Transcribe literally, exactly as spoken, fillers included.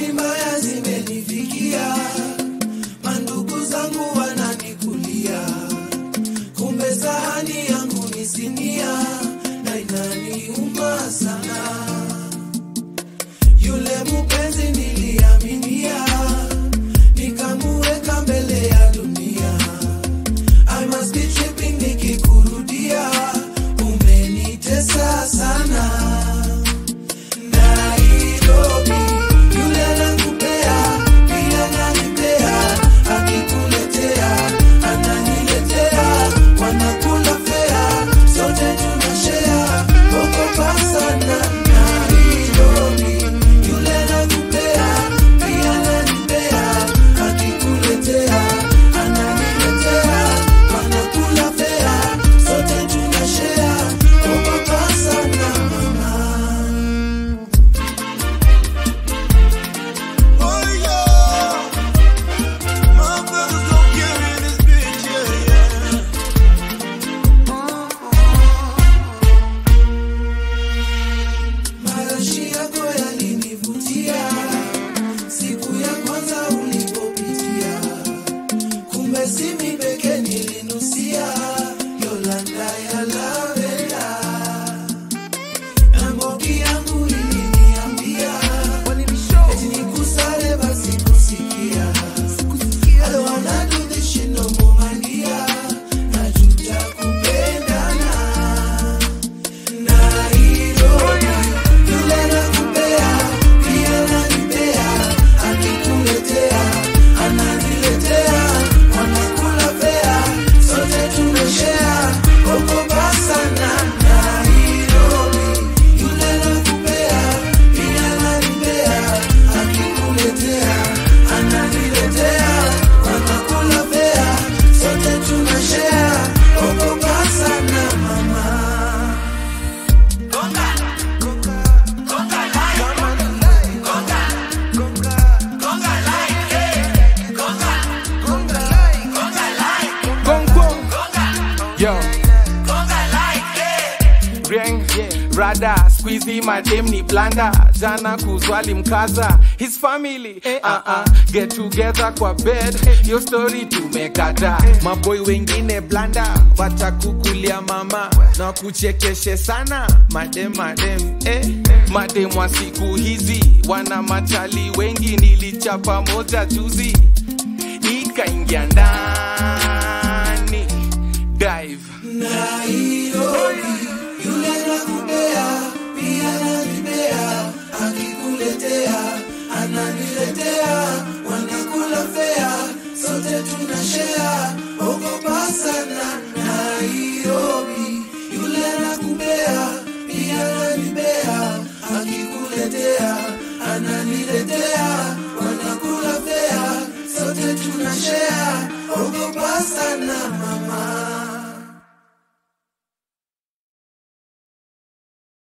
habari mbaya zimenifikia, mandugu zangu wananikulia, kumbe sahani yangu ni sinia, na inaniuma sana. Yule mpenzi niliaminia, nikamuweka mbele ya dunia. I must be tripping nikikurudia, umenitesa sana. Nairobi, yule anakupea, pia ananipea, akikuletea, ananiletea, wanakula fea, sote tunashare, okopa sana. Nairobi, yule anakupea, pia ananipea, akikuletea, ananiletea, wanakula fea, sote tunashare, okopa sana mama. Marashi yako yalinivutia, siku ya kwanza ulipopitia, kumbe si mimi pekee nilinusia, Yolanda ya lavenda. Na mbogi yangu iliniambia, eti nikusale basi kusikia. I don't wanna do this shit no more my dear, najuta kupendana. Nairobi, yule anakupea, pia ananipea, akikuletea, ananiletea, wanakula fea, sote tunashare, okopa sana. Nairobi, yule anakupea, pia ananipea, akikuletea, ananiletea, wanakula fea, sote tunashare, okopa sana mama. Yo, Ring, Rada, Squeezy, madem ni blanda. Jana kuzwali mkaza, his family uh-uh. Get together kwa bed, your story tumekata. Maboy wengine blanda, watakukulia mama, na kuchekeshe sana. Madem, madem, eh madem wa siku hizi, wana machali wengi, nilichapa moja juzi, ikaingia ndani dive. Nairobi,